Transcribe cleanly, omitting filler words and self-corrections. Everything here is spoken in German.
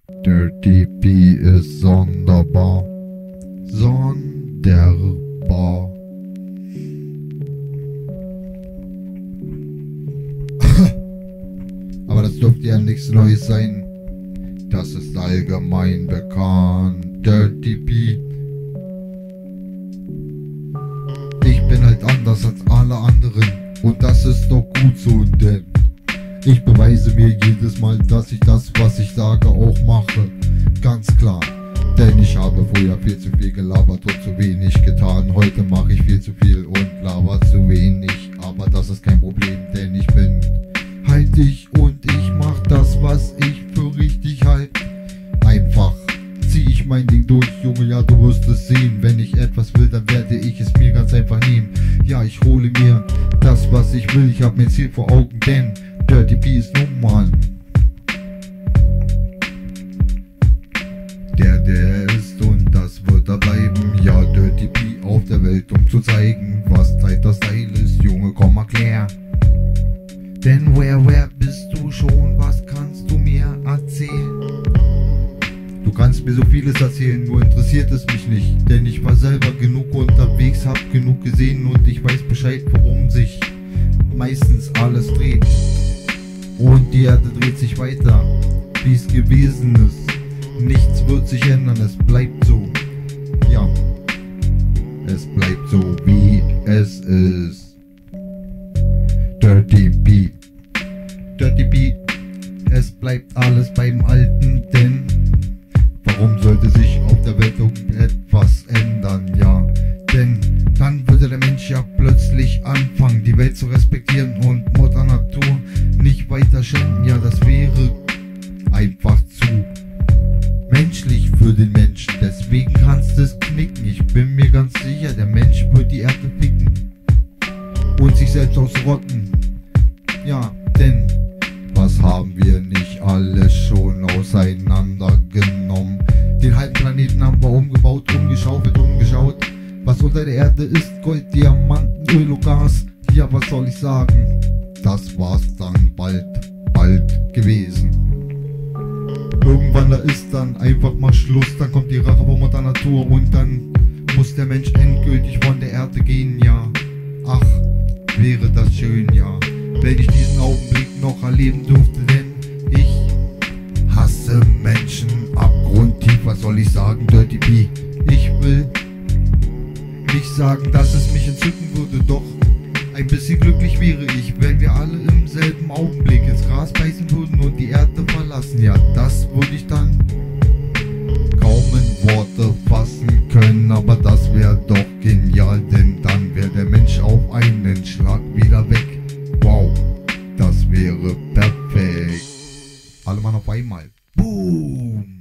Dirty P ist sonderbar. Sonderbar. Aber das dürfte ja nichts Neues sein. Das ist allgemein bekannt. Dirty P. Ich bin halt anders als alle anderen. Und das ist doch gut so, denn ich beweise mir jedes Mal, dass ich das, was ich sage, auch mache. Ganz klar. Denn ich habe früher viel zu viel gelabert und zu wenig getan. Heute mache ich viel zu viel und laber zu wenig. Aber das ist kein Problem, denn ich bin halt ich und ich mach das, was ich für richtig halt. Einfach zieh ich mein Ding durch, Junge, ja, du wirst es sehen. Wenn ich etwas will, dann werde ich es mir ganz einfach nehmen. Ja, ich hole mir das, was ich will. Ich hab mir Ziel vor Augen, denn Dirty P ist normal. Der ist und das wird er bleiben. Ja, Dirty P auf der Welt, um zu zeigen, was Zeit das Style ist. Junge, komm erklär. Denn wer bist du schon? Was kannst du mir erzählen? Du kannst mir so vieles erzählen, nur interessiert es mich nicht. Denn ich war selber genug unterwegs, hab genug gesehen und ich weiß Bescheid, worum sich meistens alles dreht. Und die Erde dreht sich weiter, wie es gewesen ist. Nichts wird sich ändern, es bleibt so. Ja, es bleibt so, wie es ist. Dirty P. Dirty P. Es bleibt alles beim Alten, denn warum sollte sich auf der Welt irgendetwas ändern? Ja, denn dann würde der Mensch ja plötzlich anfangen, die Welt zu respektieren und Mutter Natur nicht weiter schänden. Ja, das wäre einfach zu menschlich für den Menschen. Deswegen kannst du es knicken. Ich bin mir ganz sicher, der Mensch wird die Erde ficken und sich selbst ausrotten. Ja, denn was haben wir nicht alles schon auseinandergenommen? Den halben Planeten haben wir umgebaut, umgeschaufelt, umgeschaut. Was unter der Erde ist, Gold, Diamanten, Öl und Gas. Ja, was soll ich sagen? Das war's dann bald gewesen. Irgendwann da ist dann einfach mal Schluss. Dann kommt die Rache von Mutter Natur und dann muss der Mensch endgültig von der Erde gehen, ja. Ach, wäre das schön, ja, wenn ich diesen Augenblick noch erleben durfte, denn ich hasse Menschen abgrundtief. Was soll ich sagen, Dirty P? Ich will nicht sagen, dass es mich entzücken würde, doch ein bisschen glücklich wäre ich, wenn wir alle im selben Augenblick ins Gras beißen würden und die Erde verlassen. Ja, das würde ich dann kaum in Worte fassen können, aber das wäre doch genial, denn dann wäre der Mensch auf einen Schlag wieder weg. Wow, das wäre perfekt. Alle Mann auf einmal. Boom!